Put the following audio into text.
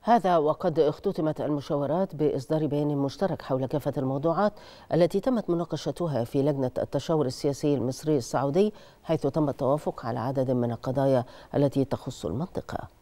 هذا وقد اختتمت المشاورات بإصدار بيان مشترك حول كافة الموضوعات التي تمت مناقشتها في لجنة التشاور السياسي المصري السعودي، حيث تم التوافق على عدد من القضايا التي تخص المنطقة.